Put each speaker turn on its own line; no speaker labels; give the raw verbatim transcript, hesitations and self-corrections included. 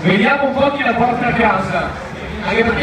Vediamo un po' chi la porta a casa. Anche perché